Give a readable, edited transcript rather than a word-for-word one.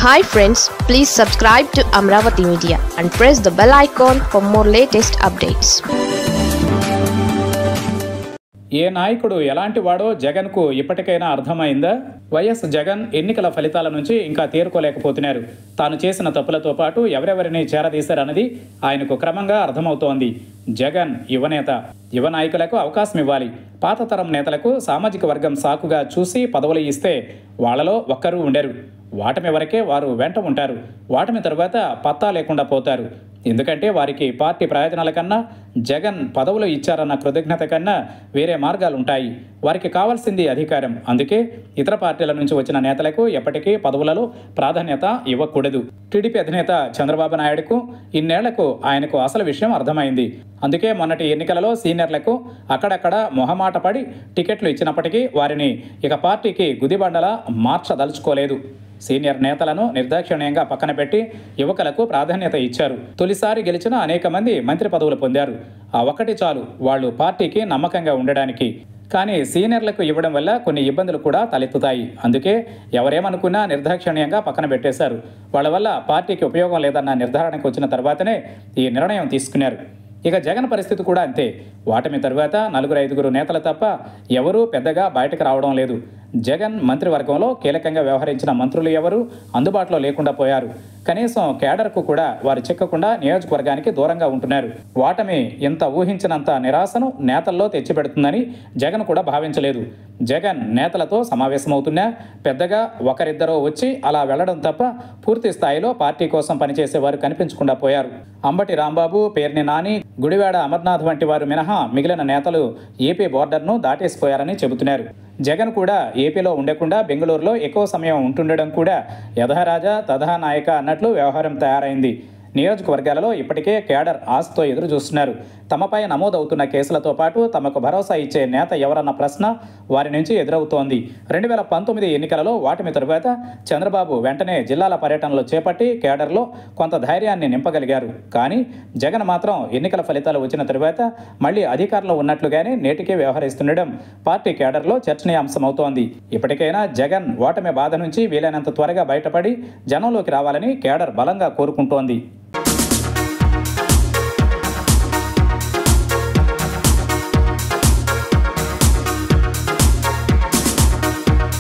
Hi friends, please subscribe to Amravati Media and press the bell icon for more latest updates. ఏ నాయకుడు ఎలాంటి వాడో జగన్కు ఇప్పటికైనా అర్థమైందా? వైఎస్ జగన్ ఎన్నికల ఫలితాల నుంచి ఇంకా తేరుకోలేకపోతున్నారు. తాను చేసిన తప్పులతో పాటు ఎవరెవరిని చేరదీశారన్నది ఆయనకు క్రమంగా అర్థమవుతోంది. జగన్ యువనేత, యువ నాయకులకు అవకాశం ఇవ్వాలి. పాత తరం నేతలకు సామాజిక వర్గం సాకుగా చూసి పదవులు ఇస్తే వాళ్లలో ఒక్కరూ ఉండరు. వాటమి వరకే వారు వెంట ఉంటారు. వాటమి తరువాత పత్తా లేకుండా పోతారు. ఎందుకంటే వారికి పార్టీ ప్రయోజనాల కన్నా జగన్ పదవులు ఇచ్చారన్న కృతజ్ఞత కన్నా వేరే మార్గాలు ఉంటాయి. వారికి కావాల్సింది అధికారం. అందుకే ఇతర పార్టీల నుంచి వచ్చిన నేతలకు ఎప్పటికీ పదవులలో ప్రాధాన్యత ఇవ్వకూడదు. టీడీపీ అధినేత చంద్రబాబు నాయుడుకు ఇన్నేళ్లకు ఆయనకు అసలు విషయం అర్థమైంది. అందుకే మొన్నటి ఎన్నికలలో సీనియర్లకు అక్కడక్కడ మొహమాట పడి టికెట్లు ఇచ్చినప్పటికీ వారిని ఇక పార్టీకి గుదిబండలా మార్చదలుచుకోలేదు. సీనియర్ నేతలను నిర్దాక్షిణ్యంగా పక్కన పెట్టి యువకులకు ప్రాధాన్యత ఇచ్చారు. తొలిసారి గెలిచిన అనేక మంది మంత్రి పదవులు పొందారు. ఆ ఒక్కటి చాలు వాళ్ళు పార్టీకి నమ్మకంగా ఉండడానికి. కానీ సీనియర్లకు ఇవ్వడం వల్ల కొన్ని ఇబ్బందులు కూడా తలెత్తుతాయి. అందుకే ఎవరేమనుకున్నా నిర్దాక్షిణ్యంగా పక్కన పెట్టేశారు. వాళ్ళ వల్ల పార్టీకి ఉపయోగం లేదన్న నిర్ధారణకు వచ్చిన తర్వాతనే ఈ నిర్ణయం తీసుకున్నారు. ఇక జగన్ పరిస్థితి కూడా అంతే. వాటమి తరువాత 4-5 నేతలు తప్ప ఎవరూ పెద్దగా బయటకు రావడం లేదు. జగన్ మంత్రివర్గంలో కీలకంగా వ్యవహరించిన మంత్రులు ఎవరూ అందుబాటులో లేకుండా పోయారు. కనీసం కేడర్కు కూడా వారు చిక్కకుండా నియోజకవర్గానికి దూరంగా ఉంటున్నారు. వాటమి ఇంత ఊహించినంత నిరాశను నేతల్లో తెచ్చిపెడుతుందని జగన్ కూడా భావించలేదు. జగన్ నేతలతో సమావేశమవుతున్నా పెద్దగా ఒకరిద్దరో వచ్చి అలా వెళ్లడం తప్ప పూర్తి స్థాయిలో పార్టీ కోసం పనిచేసేవారు కనిపించకుండా పోయారు. అంబటి రాంబాబు, పేర్ని నాని, గుడివాడ అమర్నాథ్ వంటి వారు మినహా మిగిలిన నేతలు ఏపీ బోర్డర్ను దాటేసిపోయారని చెబుతున్నారు. జగన్ కూడా ఏపీలో ఉండకుండా బెంగళూరులో ఎక్కువ సమయం ఉంటుండడం కూడా యథారాజా తథా నాయక అన్నట్లు వ్యవహారం తయారైంది. నియోజకవర్గాలలో ఇప్పటికే కేడర్ ఆశతో ఎదురు చూస్తున్నారు. తమపై నమోదవుతున్న కేసులతో పాటు తమకు భరోసా ఇచ్చే నేత ఎవరన్న ప్రశ్న వారి నుంచి ఎదురవుతోంది. 2019 ఎన్నికలలో వాటమి తరువాత చంద్రబాబు వెంటనే జిల్లాల పర్యటనలు చేపట్టి కేడర్లో కొంత ధైర్యాన్ని నింపగలిగారు. కానీ జగన్ మాత్రం ఎన్నికల ఫలితాలు వచ్చిన తరువాత మళ్లీ అధికారంలో ఉన్నట్లుగానే నేటికే వ్యవహరిస్తుండడం పార్టీ కేడర్లో చర్చనీయాంశమవుతోంది. ఇప్పటికైనా జగన్ ఓటమి బాధ నుంచి వీలైనంత త్వరగా బయటపడి జనంలోకి రావాలని కేడర్ బలంగా కోరుకుంటోంది.